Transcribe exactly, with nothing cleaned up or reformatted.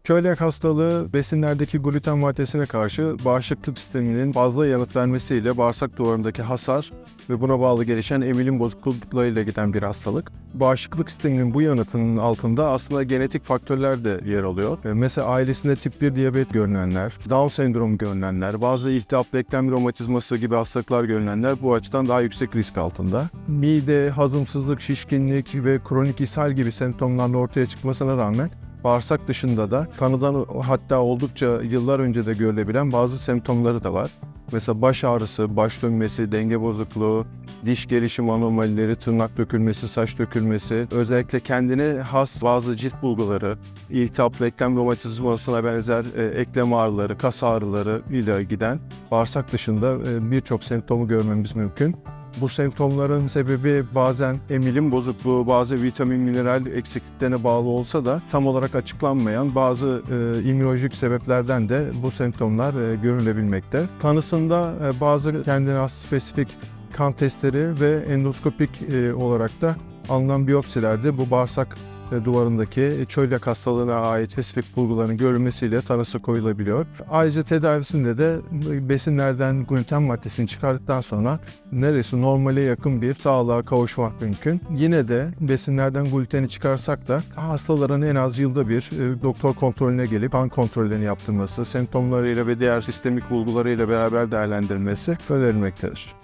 Çölyak hastalığı besinlerdeki gluten maddesine karşı bağışıklık sisteminin fazla yanıt vermesiyle bağırsak duvarındaki hasar ve buna bağlı gelişen emilim bozukluklarıyla giden bir hastalık. Bağışıklık sisteminin bu yanıtının altında aslında genetik faktörler de yer alıyor. Mesela ailesinde tip bir diyabet görünenler, Down sendromu görünenler, bazı iltihaplı eklem romatizması gibi hastalıklar görünenler bu açıdan daha yüksek risk altında. Mide, hazımsızlık, şişkinlik ve kronik ishal gibi semptomlarla ortaya çıkmasına rağmen bağırsak dışında da tanıdan hatta oldukça yıllar önce de görülebilen bazı semptomları da var. Mesela baş ağrısı, baş dönmesi, denge bozukluğu, diş gelişim anomalileri, tırnak dökülmesi, saç dökülmesi, özellikle kendine has bazı cilt bulguları, iltihaplı eklem romatizmasına benzer e, eklem ağrıları, kas ağrıları ile giden bağırsak dışında e, birçok semptomu görmemiz mümkün. Bu semptomların sebebi bazen emilim bozukluğu, bazı vitamin, mineral eksikliklerine bağlı olsa da tam olarak açıklanmayan bazı e, immünolojik sebeplerden de bu semptomlar e, görülebilmekte. Tanısında e, bazı kendine has spesifik kan testleri ve endoskopik e, olarak da alınan biyopsilerde bu bağırsak duvarındaki çölyak hastalığına ait spesifik bulguların görülmesiyle tanısı koyulabiliyor. Ayrıca tedavisinde de besinlerden gluten maddesini çıkardıktan sonra neresi normale yakın bir sağlığa kavuşmak mümkün. Yine de besinlerden gluteni çıkarsak da hastaların en az yılda bir doktor kontrolüne gelip kan kontrollerini yaptırması, semptomlarıyla ve diğer sistemik bulgularıyla beraber değerlendirilmesi önerilmektedir.